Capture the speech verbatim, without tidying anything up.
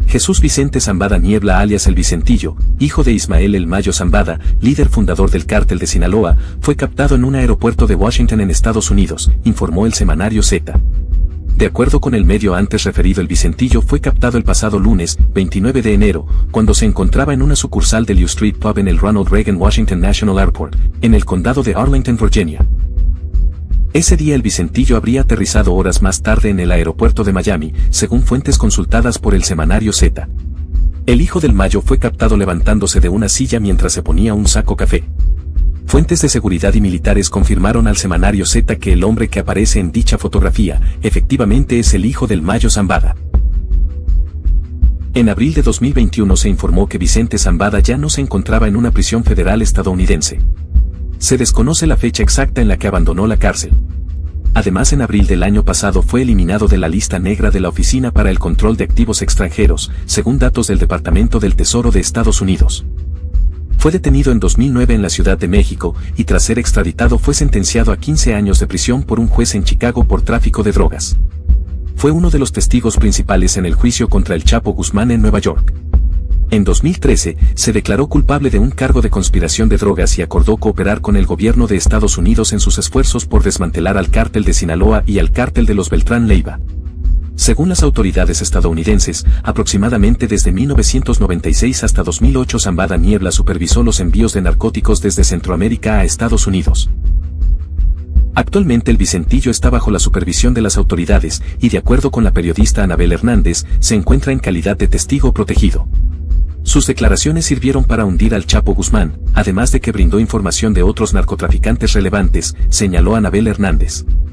Jesús Vicente Zambada Niebla alias El Vicentillo, hijo de Ismael El Mayo Zambada, líder fundador del cártel de Sinaloa, fue captado en un aeropuerto de Washington en Estados Unidos, informó el semanario Z. De acuerdo con el medio antes referido, El Vicentillo fue captado el pasado lunes, veintinueve de enero, cuando se encontraba en una sucursal del U Street Pub en el Ronald Reagan Washington National Airport, en el condado de Arlington, Virginia. Ese día El Vicentillo habría aterrizado horas más tarde en el aeropuerto de Miami, según fuentes consultadas por el semanario Z. El hijo del Mayo fue captado levantándose de una silla mientras se ponía un saco café. Fuentes de seguridad y militares confirmaron al semanario Z que el hombre que aparece en dicha fotografía, efectivamente es el hijo del Mayo Zambada. En abril de dos mil veintiuno se informó que Vicente Zambada ya no se encontraba en una prisión federal estadounidense. Se desconoce la fecha exacta en la que abandonó la cárcel. Además, en abril del año pasado fue eliminado de la lista negra de la Oficina para el Control de Activos Extranjeros, según datos del Departamento del Tesoro de Estados Unidos. Fue detenido en dos mil nueve en la Ciudad de México, y tras ser extraditado fue sentenciado a quince años de prisión por un juez en Chicago por tráfico de drogas. Fue uno de los testigos principales en el juicio contra el Chapo Guzmán en Nueva York. En dos mil trece, se declaró culpable de un cargo de conspiración de drogas y acordó cooperar con el gobierno de Estados Unidos en sus esfuerzos por desmantelar al cártel de Sinaloa y al cártel de los Beltrán Leiva. Según las autoridades estadounidenses, aproximadamente desde mil novecientos noventa y seis hasta dos mil ocho Zambada Niebla supervisó los envíos de narcóticos desde Centroamérica a Estados Unidos. Actualmente El Vicentillo está bajo la supervisión de las autoridades y, de acuerdo con la periodista Anabel Hernández, se encuentra en calidad de testigo protegido. Sus declaraciones sirvieron para hundir al Chapo Guzmán, además de que brindó información de otros narcotraficantes relevantes, señaló Anabel Hernández.